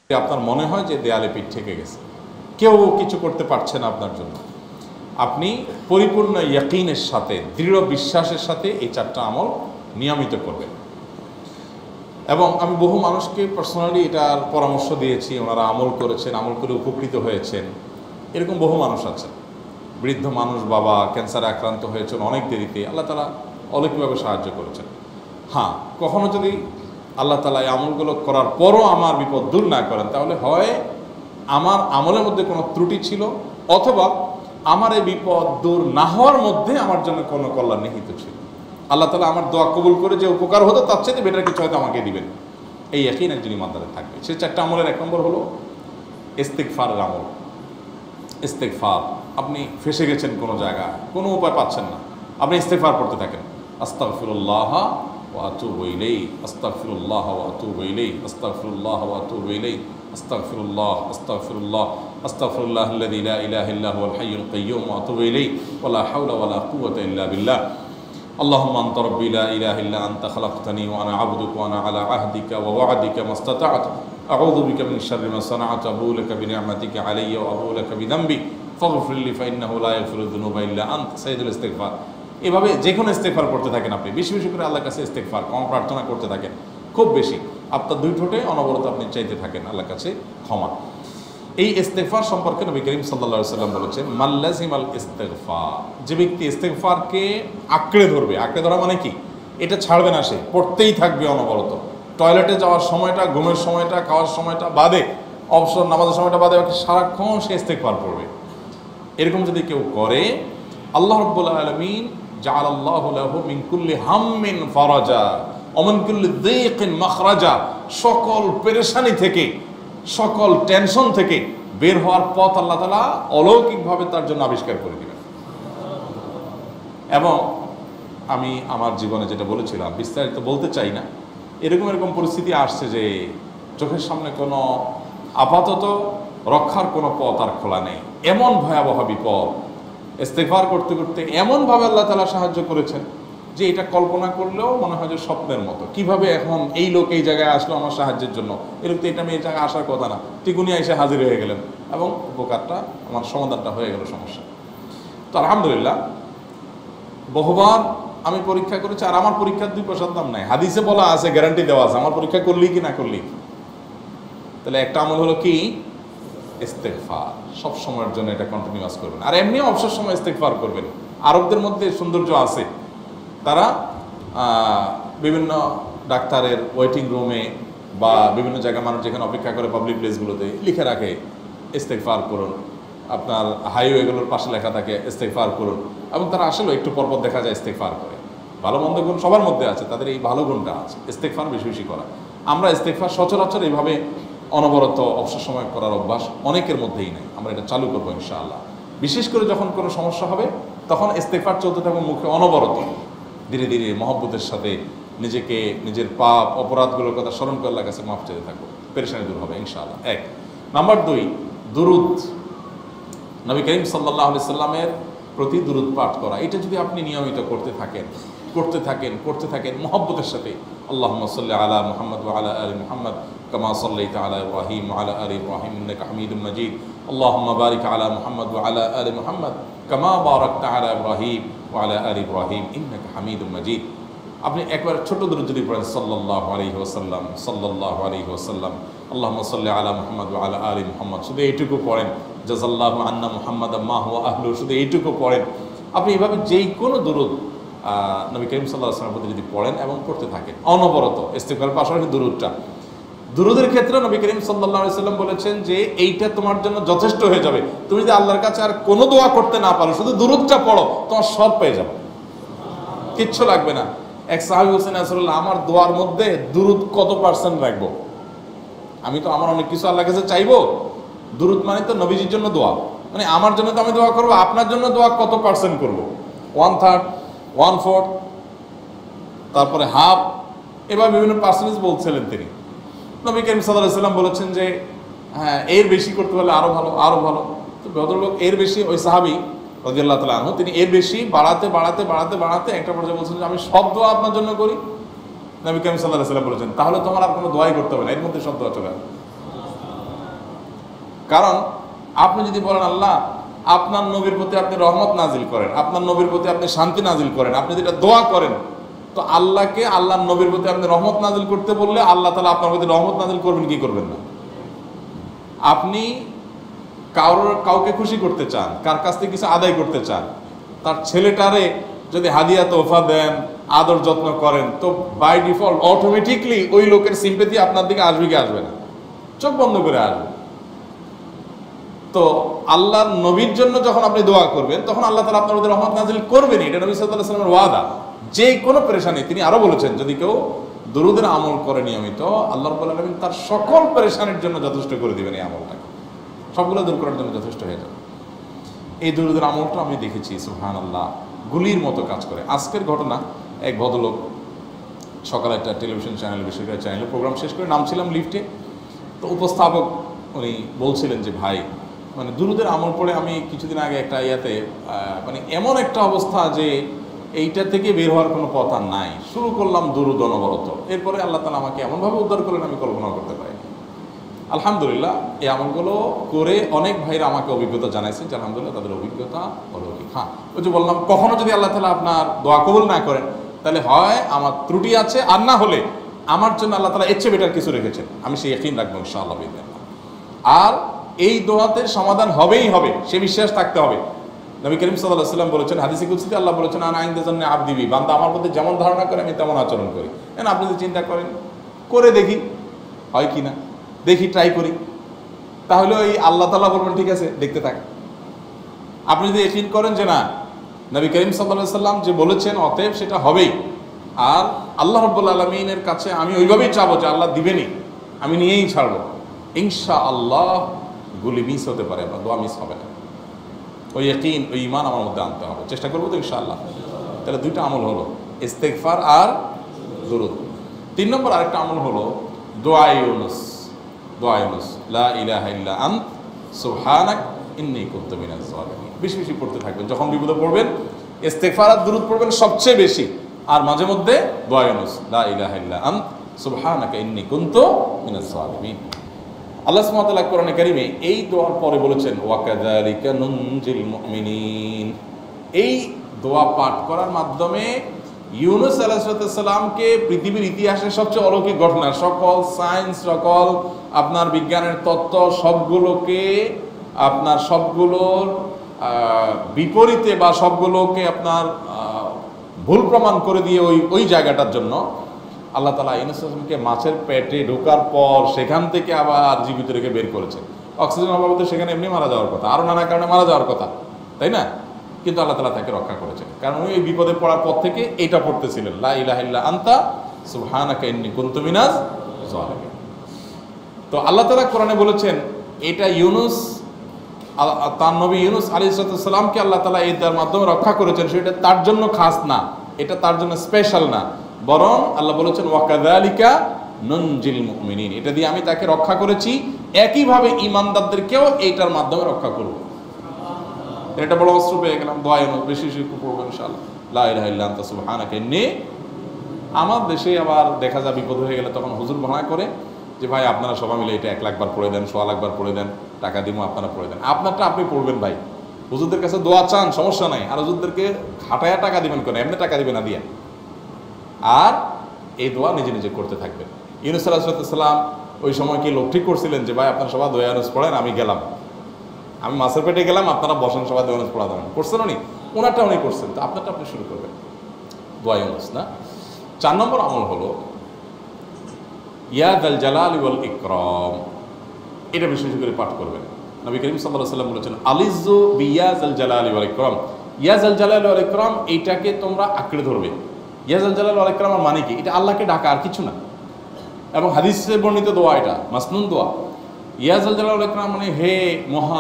আপনার মনে হয় যে দেয়ালে পিঠ ঠেকে গেছে, কেউ কিছু করতে পারছে না আপনার জন্য, আপনি পরিপূর্ণ ইয়াকিনের সাথে, দৃঢ় বিশ্বাসের সাথে এই চারটা আমল নিয়মিত করবেন। এবং আমি বহু মানুষকে পার্সোনালি এটার পরামর্শ দিয়েছি, ওনারা আমল করেছেন, আমল করে উপকৃত হয়েছেন। এরকম বহু মানুষ আছেন, বৃদ্ধ মানুষ, বাবা ক্যান্সারে আক্রান্ত হয়েছেন অনেক দেরিতে, আল্লাহ তাআলা অলৌকিকভাবে সাহায্য করেছেন। হ্যাঁ, কখনো যদি আল্লাহ তাআলা এই আমলগুলো করার পরও আমার বিপদ দূর না করেন, তাহলে হয় আমার আমলের মধ্যে কোনো ত্রুটি ছিল, অথবা আমার এই বিপদ দূর না হওয়ার মধ্যে আমার জন্য কোনো কল্যাণ নিহিত ছিল। আল্লাহ তাআলা আমার দোয়া কবুল করে যে উপকার হতো তার চেয়ে বেটার কিছু হয়তো আমাকে দিবেন, এই ইয়াকিন একজন ইমানদারের থাকবে। সে চারটা আমলের এক নম্বর হলো ইস্তিগফারের আমল। ইস্তিগফার, আপনি ফেসে গেছেন কোনো জায়গায়, কোনো উপায় পাচ্ছেন না, আপনি ইস্তিগফার করতে থাকেন। আস্তাগফিরুল্লাহ ওয়া আতুবু ইলাইহি, আস্তাগফিরুল্লাহ ওয়া আতুবু ইলাইহি, আস্তাগফিরুল্লাহ ওয়া আতুবু ইলাইহি, আস্তাগফিরুল্লাহ, আস্তাগফিরুল্লাহ, আস্তাগফিরুল্লাহাল্লাযী লা ইলাহা ইল্লা হুয়াল হাইয়ুল কাইয়্যুম ওয়া আতুবু ইলাইহি ওয়া লা হাওলা ওয়া লা কুওয়াতা ইল্লা বিল্লাহ। আল্লাহুম্মা আনতা রাব্বী লা ইলাহা ইল্লা আনতা খালাকতানি ওয়া আনা আবদুকা ওয়া আনা আলা আহদিকা ওয়া ওয়া'দিকা মাস্তাতা'তু আউযু বিকা মিন শাররি মা সানা'তু আবুউ লাকা বিনি'মাতিকা আলাইয়া ওয়া আবুউ লাকা বিযামবি ফাগফির লি ফাইন্নাহু লা ইয়াগফিরুয যুনুবা ইল্লা আনতা। সাইয়্যিদুল ইস্তিগফার। এভাবে যে কোনো ইস্তিগফার করতে থাকেন, আপনি বেশি বেশি করে আল্লাহর কাছে ইস্তিগফার ক্ষমা প্রার্থনা করতে থাকেন, খুব বেশি। আপনার দুই ঠোঁটে অনবরত আপনি চাইতে থাকেন আল্লাহর কাছে ক্ষমা। এই ইস্তিগফার সম্পর্কে নবী করিম সাল্লাল্লাহু আলাইহি ওয়াসাল্লাম বলেছেন, মাল্লাজিমাল ইস্তিগফার, যে ব্যক্তি ইস্তিগফারকে আঁকড়ে ধরবে, আঁকড়ে ধরা মানে কি, এটা ছাড়বে না, সে পড়তেই থাকবে অনবরত। টয়লেটে যাওয়ার সময়টা, ঘুমের সময়টা, খাওয়ার সময়টা বাদে, অবসর নামাজের সময়টা বাদে সারাক্ষণ সে ইস্তিগফার পড়বে। এরকম যদি কেউ করে, আল্লাহ রাব্বুল আলামিন জাআলাল্লাহু লাহু মিন কুল্লি হাম্মিন ফারাজা ওয়া মিন কুল্লি যায়কিন মাখরাজা, সকল পেরেশানি থেকে, সকল টেনশন থেকে বের হওয়ার পথ আল্লাহ তাআলা অলৌকিকভাবে তার জন্য আবিষ্কার করে দিবেন। এবং আমি আমার জীবনে যেটা বলেছিলাম, বিস্তারিত বলতে চাই না, এরকম পরিস্থিতি আসছে যে চোখের সামনে কোনো আপাতত রক্ষার কোনো পথ আর খোলা নেই, এমন ভয়াবহ বিপদ। ইস্তিগফার করতে করতে এমনভাবে আল্লাহ তাআলা সাহায্য করেছেন যে এটা কল্পনা করলেও মনে হয় যে স্বপ্নের মতো। কিভাবে এখন এই লোক এই জায়গায় আসলো আমার সাহায্যের জন্য, এই লোক তো এটা আমি এই জায়গায় আসার কথা না, টিকুনি এসে হাজির হয়ে গেলেন এবং উপকারটা, আমার সমাধানটা হয়ে গেল সমস্যা। তো আলহামদুলিল্লাহ, বহুবার আমি পরীক্ষা করেছি, আর আমার পরীক্ষার 2 পয়সার দাম নাই। হাদিসে বলা আছে, গ্যারান্টি দেওয়া আছে, আমার পরীক্ষা করলি কি না করলি। তাহলে একটা আমল হলো কি, ইস্তিগফার। সব সময়ের জন্য এটা কন্টিনিউয়াস করবেন, আর এমনিও অবসর সময় ইস্তিগফার করবেন। আরবদের মধ্যে সৌন্দর্য আছে, তারা বিভিন্ন ডাক্তারের ওয়েটিং রুমে বা বিভিন্ন জায়গায় মানুষ যেখানে অপেক্ষা করে পাবলিক প্লেসগুলোতে লিখে রাখে ইস্তিগফার করুন। আপনার হাইওয়েগুলোর পাশে লেখা থাকে ইস্তিগফার করুন, এবং তারা আসলে একটু পরপর দেখা যায় ইস্তিগফার করে। ভালো মন্দ গুণ সবার মধ্যে আছে, তাদের এই ভালো গুণটা আছে, ইস্তিগফার বেশি বেশি করা। আমরা ইস্তিগফার সচরাচর এইভাবে অনবরত অবসর সময় করার অভ্যাস অনেকের মধ্যেই নেই। আমরা এটা চালু করবো ইনশাআল্লাহ। বিশেষ করে যখন কোনো সমস্যা হবে, তখন ইস্তিগফার চলতে থাকবে মুখে অনবরত। ধীরে ধীরে মহব্বতের সাথে নিজেকে, নিজের পাপ অপরাধগুলোর কথা স্মরণ করে আল্লাহর কাছে মাফ চাইতে থাকবো, পেরেশানি দূর হবে ইনশাআল্লাহ। 1 নাম্বার 2, দুরুদ। নবী করিম সাল্লাল্লাহু আলাইহি সাল্লামের প্রতি দুরুদ পাঠ করা, এটা যদি আপনি নিয়মিত করতে থাকেন মহব্বতের সাথে, আল্লাহুম্মা সাল্লি আলা মুহাম্মদ ওয়া আলা আলি মুহাম্মদ কামা সাল্লাইতা আলা ইব্রাহিম ওয়া আলা আলি ইব্রাহিম ইন্নাকা হামিদুম মাজিদ, আল্লাহুম্মা বারিক আলা মুহাম্মদ ওয়া আলা আলি মুহাম্মদ কামা বারাকতা আলা ইব্রাহিম ওয়া আলা আলি ইব্রাহিম ইন্নাকা হামিদুম মাজিদ। আপনি একবার ছোট দুরূদ যদি পড়েন, সাল্লাল্লাহু আলাইহি ওয়াসাল্লাম, সাল্লাল্লাহু আলাইহি ওয়াসাল্লাম, আল্লাহুম্মা সাল্লি আলা মুহাম্মদ ওয়া আলা আলি মুহাম্মদ, শুধু এইটুকু পড়েন। জাযাল্লাহু আন্না মুহাম্মাদাম মা হুয়া আহলু, শুধু এইটুকু পড়েন। আপনি এভাবে যেই কোনো দুরূদ নবী করিম সাল্লাল্লাহু আলাইহি ওয়াসাল্লামের প্রতি যদি পড়েন এবং পড়তে থাকেন অনবরত, ইস্তিগফারের পাশাপাশি দুরূদের ক্ষেত্রে নবী করিম সাল্লাল্লাহু আলাইহি ওয়াসাল্লাম বলেছেন যে এইটা তোমার জন্য যথেষ্ট হয়ে যাবে। তুমি যদি আল্লাহর কাছে আর কোনো দোয়া করতে না পারো, শুধু দুরূদটা পড়ো, তোমার সব পেয়ে যাবে, কিচ্ছু লাগবে না। এক সাহাবী বলছেন, রাসূলুল্লাহ, আমার দোয়ার মধ্যে দুরূদ কত % রাখবো? আমি তো আমার অনেক কিছু আল্লাহর কাছে চাইবো, দুরূদ মানে তো নবীজির জন্য দোয়া, মানে আমার জন্য তো আমি দোয়া করবো, আপনার জন্য দোয়া কত % করবো? 1/3, 1/4, তারপরে হাফ, এবার বিভিন্ন পার্সেন্টেজ বলছিলেন তিনি। নবী করিম সাল্লাল্লাহু আলাইহি ওয়াসাল্লাম বলেছেন যে হ্যাঁ, এর বেশি করতে হলে আরো ভালো, আরো ভালো। তো ভদ্রলোক এর বেশি, ওই সাহাবী রাদিয়াল্লাহু তাআলা আনহু, তিনি এর বেশি বাড়াতে একটা পর্যায়ে বলছেন যে আমি সব দোয়া আপনার জন্য করি। নবী করিম সাল্লাল্লাহু আলাইহি ওয়াসাল্লাম বলেছেন, তাহলে তোমার আর কোনো দোয়াই করতে হবে না, এর মধ্যে সব দোয়া চলে আসবে। কারণ আপনি যদি বলেন আল্লাহ আপনার নবীর প্রতি আপনি রহমত নাজিল করেন, আপনার নবীর প্রতি আপনি শান্তি নাজিল করেন, আপনি যেটা দোয়া করেন, তো আল্লাহকে আল্লাহর নবীর প্রতি আপনি রহমত নাজিল করতে বললে আল্লাহ তাআলা আপনার প্রতি রহমত নাজিল করবেন কি করবেন না? আপনি কাউকে খুশি করতে চান, কার কাছ থেকে কিছু আদায় করতে চান, তার ছেলেটারে যদি হাদিয়া তোহফা দেন, আদর যত্ন করেন, তো বাই ডিফল্ট অটোমেটিকলি ওই লোকের সিম্পেথি আপনার দিকে আসবে কি আসবে না? চোখ বন্ধ করে আসবে। তো আল্লাহর নবীর জন্য যখন আপনি দোয়া করবেন তখন আল্লাহ তাআলা আপনার মধ্যে রহমত নাজিল করবেন, এটা নবী সাল্লাল্লাহু আলাইহি ওয়াসাল্লামের ওয়াদা। যে কোনো পেরেশানি, তিনি আরো বলেছেন যদি কেউ দরুদের আমল করে নিয়মিত, আল্লাহ রাব্বুল আলামিন তার সকল পেরেশানির জন্য যথেষ্ট করে দিবেন। এই আমলটাকে সবগুলো দূর করার জন্য যথেষ্ট হয়ে যাবে। এই দরুদের আমলটা আমি দেখেছি সুবহানাল্লাহ গুলির মতো কাজ করে। আজকের ঘটনা, এক ভদ্রলোক সকালে একটা টেলিভিশন চ্যানেল, বেসরকারি চ্যানেলে প্রোগ্রাম শেষ করে নামছিলাম লিফটে, তো উপস্থাপক উনি বলছিলেন যে ভাই মানে দুরুদের আমল পড়ে আমি কিছুদিন আগে একটা ইয়াতে মানে এমন একটা অবস্থা যে এইটা থেকে বের হওয়ার কোনো পথ আর নাই, শুরু করলাম দুরুদ অনবরত, এরপরে আল্লাহ তাআলা আমাকে এমনভাবে উদ্ধার করলেন আমি কল্পনা করতে পারি। আলহামদুলিল্লাহ এই আমলগুলো করে অনেক ভাইরা আমাকে অভিজ্ঞতা জানাইছে যে আলহামদুলিল্লাহ তাদের অভিজ্ঞতা অলৌকিক। হ্যাঁ, ওই যে বললাম কখনো যদি আল্লাহ তাআলা আপনার দোয়া কবুল না করেন তাহলে হয় আমার ত্রুটি আছে, আর না হলে আমার জন্য আল্লাহ তাআলা এর চেয়ে বেটার কিছু রেখেছেন, আমি সেই ইয়াকিন রাখবো ইনশাআল্লাহ। আর এই দোয়াতে সমাধান হবেই হবে, সে বিশ্বাস থাকতে হবে। নবী করিম সাল্লাল্লাহু আলাইহি ওয়াসাল্লাম বলেছেন, হাদিসে কুদসিতে আল্লাহ বলেছেন আনা ইনদা যান্নি আবদি বি, বান্দা আমার প্রতি যেমন ধারণা করে আমি তেমন আচরণ করি। এখন আপনি যদি চিন্তা করেন করে দেখি হয় কি না, দেখি ট্রাই করি, তাহলে ওই আল্লাহ তাআলা বলবেন ঠিক আছে দেখতে থাক। আপনি যদি ইয়াকিন করেন যে না নবী করিম সাল্লাল্লাহু আলাইহি ওয়াসাল্লাম যে বলেছেন অতএব সেটা হবেই, আর আল্লাহ রাব্বুল আলামিনের কাছে আমি ওইভাবেই চাবো যে আল্লাহ দিবেনই, আমি নিয়েই ছাড়বো, ইনশাআল্লাহ গুলি মিস হতে পারে বা দোয়া মিস হবে না। ওই ইয়াকিন, ওই ঈমান আমার মধ্যে আনতে হবে, চেষ্টা করবো তো ইনশাআল্লাহ। তাহলে দুইটা আমল হলো ইস্তেগফার আর দুরূদ। 3 নম্বর আরেকটা আমল হলো দোয়া ইউনুস। দোয়া ইউনুস, লা ইলাহা ইল্লা আন্ত সুবহানাক ইন্নী কুনতু মিনাজ জালিমিন। বেশি বেশি পড়তে থাকবেন, যখন বিপদে পড়বেন ইস্তেগফার আর দুরূদ পড়বেন সবচেয়ে বেশি, আর মাঝে মধ্যে দোয়া ইউনুস, লা ইলাহা ইল্লা আন্ত সুবহানাকা ইন্নী কুনতু মিনাজ জালিমিন। আল্লাহ সুবহানাহু ওয়া তাআলা কোরআনে কারীমে এই দোয়ার পরে বলেছেন ওয়া কাযালিকা নুনজিল মুমিনিন। এই দোয়া পাঠ করার মাধ্যমে ইউনুস আলাইহিস সালামকে পৃথিবীর ইতিহাসের সবচেয়ে অলৌকিক ঘটনা, সকল সায়েন্স, সকল আপনার বিজ্ঞানের তত্ত্ব সবগুলোকে আপনার সবগুলোর বিপরীতে বা সবগুলোকে আপনার ভুল প্রমাণ করে দিয়ে ওই জায়গাটার জন্য আল্লাহ তাআলা ইউনুস আলাইহিসকে মাছের পেটে ঢোকার পর সেখান থেকে আবার জীবিত রেখে বের করেছেন। অক্সিজেন অভাবে সেখানে এমনি মারা যাওয়ার কথা, আরও নানা কারণে মারা যাওয়ার কথা, তাই না? কিন্তু আল্লাহ তাআলা তাকে রক্ষা করেছেন, কারণ উনি বিপদে পড়ার পর থেকে এইটা পড়তেছিলেন, লা ইলাহা ইল্লা আনতা সুবহানাকা ইন্নী কুনতু মিনাজ জালিমিন। তো আল্লাহ তাআলা কোরআনে বলেছেন এটা ইউনুস, তার নবী ইউনুস আলাইহিস সালামকে আল্লাহ তাআলা এটার মাধ্যমে রক্ষা করেছেন, সেটা তার জন্য খাস না, এটা তার জন্য স্পেশাল না, বরং আল্লাহ বলেছেন ওয়া কাযালিকা নুনজিল মুমিনিন, এটা দিয়ে আমি তাকে রক্ষা করেছি, একইভাবে ঈমানদারদেরকেও এইটার মাধ্যমে রক্ষা করব। এটা বড় অস্ত্র পেয়ে গেলাম। দোয়া ইউনুস বেশি বেশি পড়বো ইনশাআল্লাহ, লা ইলাহা ইল্লা আনতা সুবহানাকা ইন্নী। আমার দেশে আবার দেখা যায় বিপদ হয়ে গেলে তখন হুজুর ভাড়া করে যে ভাই আপনারা সবাই মিলে এটা 1 লাখ বার পড়ে দেন, 1.25 লাখ বার পড়ে দেন, টাকা দিব আপনারা পড়ে দেন। আপনারটা আপনি পড়বেন ভাই, হুজুরদের কাছে দোয়া চান সমস্যা নাই, আর হুজুরদেরকে খাটায়া টাকা দিবেন কেন, এমনি টাকা দিবেন না দিয়া। আর এই দোয়া নিজে নিজে করতে থাকবেন। ইউনুস আলাইহিস সালাম ওই সময় কি লোক ঠিক করছিলেন যে ভাই আপনারা সবাই দোয়া ইউনুস পড়েন, আমি গেলাম, আমি মাছের পেটে গেলাম, আপনারা বসেন সবাই দোয়া ইউনুস পড়া দেবেন, করছেন উনি? ওনারটা উনি করছেন, তো আপনারটা আপনি শুরু করবেন দোয়া ইউনুস না। 4 নম্বর আমল হলো ইয়া যাল জালালি ওয়াল ইকরাম, এটা বিশেষ করে পাঠ করবেন। নবী করিম সাল্লাল্লাহু আলাইহি ওয়াসাল্লাম বলেছেন আলিজু বিয়া যাল জালালি ওয়াল ইকরাম, ইয়া যাল জালালি ওয়াল ইকরাম এইটাকে তোমরা আঁকড়ে ধরবে। ইয়া যাল জালালি ওয়াল ইকরাম মানে কি? এটা আল্লাহকে ডাকা, আর কিছু না, এবং হাদিসে বর্ণিত দোয়া, এটা মাসনুন দোয়া। ইয়া যাল জালালি ওয়াল ইকরাম মানে হে মহা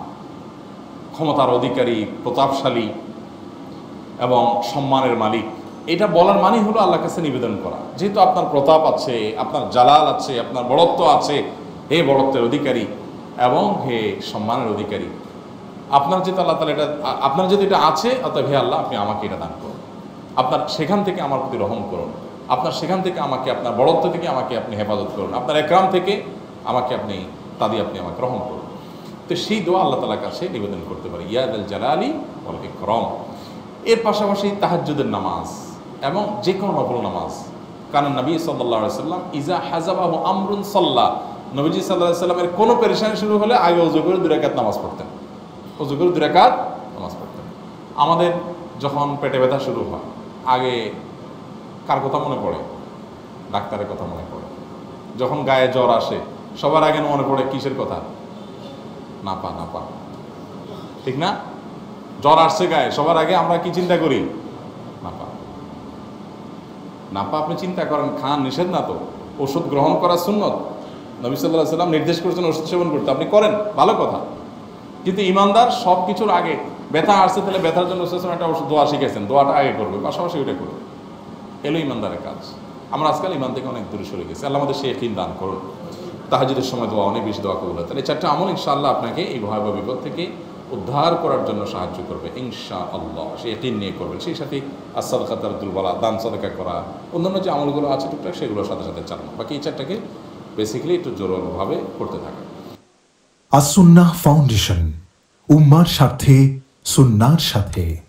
ক্ষমতার অধিকারী, প্রতাপশালী এবং সম্মানের মালিক, এটা বলার মানে হলো আল্লাহর কাছে নিবেদন করা, যেহেতু আপনার প্রতাপ আছে, আপনার জালাল আছে, আপনার বড়ত্ব আছে, হে বড়ত্বের অধিকারী এবং হে সম্মানের অধিকারী, আপনার যেহেতু আল্লাহ তাআলা এটা, আপনার যদি এটা আছে, অতএব হে আল্লাহ আপনি আমাকে এটা দান করুন, আপনার সেখান থেকে আমার প্রতি রহম করুন, আপনার সেখান থেকে আমাকে, আপনার বড়ত্ব থেকে আমাকে আপনি হেফাজত করুন, আপনার একরাম থেকে আমাকে আপনি, তা দিয়ে আপনি আমাকে রহম করুন। তো সেই দোয়া আল্লাহ তাআলার কাছে নিবেদন করতে পারি, ইয়া যাল জালালি ওয়াল ইকরাম। এর পাশাপাশি তাহাজ্জুদের নামাজ এবং যে কোনো নফল নামাজ, কারণ নবী সাল্লাল্লাহু আলাইহি সাল্লাম ইজা হাজাবাহু আমরুন সাল্লা, নবীজি সাল্লাল্লাহু আলাইহি সাল্লামের কোনো পেরেশানি শুরু হলে আগে ওযু করে 2 রাকাত নামাজ পড়তেন, ওযু করে 2 রাকাত নামাজ পড়তেন। আমাদের যখন পেটে ব্যথা শুরু হয় আগে কার কথা মনে পড়ে? ডাক্তারের কথা মনে পড়ে। যখন গায়ে জ্বর আসে সবার আগে মনে পড়ে কিসের কথা? নাপা, নাপা, ঠিক না? জ্বর আসছে গায়ে, সবার আগে আমরা কি চিন্তা করি? নাপা। নাপা আপনি চিন্তা করেন, খান, নিষেধ না তো, ওষুধ গ্রহণ করা সুন্নত, নবী সাল্লাল্লাহু আলাইহি সাল্লাম নির্দেশ করেছেন ওষুধ সেবন করতে, আপনি করেন, ভালো কথা। কিন্তু ইমানদার সব কিছুর আগে ব্যথা আসছে, তাহলে ব্যথার জন্য একটা ওষুধ দোয়া শিখেছেন, দোয়াটা আগে করবে, পাশাপাশি ওইটা করবে। এলো ইমানদারের কাজ। আমরা আজকাল ইমান থেকে অনেক দূরে সরে গেছি। আল্লাহ আমাদের সেই ইয়াকিন দান করুন। তাহাজ্জুদের সময় দোয়া, অনেক বেশি দোয়া কবুল হয়। তাহলে 4টা আমল ইনশাআল্লাহ আপনাকে এই ভয়াবহ বিপদ থেকে উদ্ধার করার জন্য সাহায্য করবে ইনশাআল্লাহ। সেই ইয়াকিন নিয়ে করবেন। সেই সাথে as-সাদাকাতু তারদুল বালা, দান সাদাকা করা, অন্যান্য যে আমলগুলো আছে টুকটাক সেগুলোর সাথে সাথে চালানো। বাকি এই 4টাকে বেসিক্যালি একটু জোরালোভাবে করতে থাকা। as-সুন্নাহ ফাউন্ডেশন, উম্মার স্বার্থে সুন্নাহর সাথে।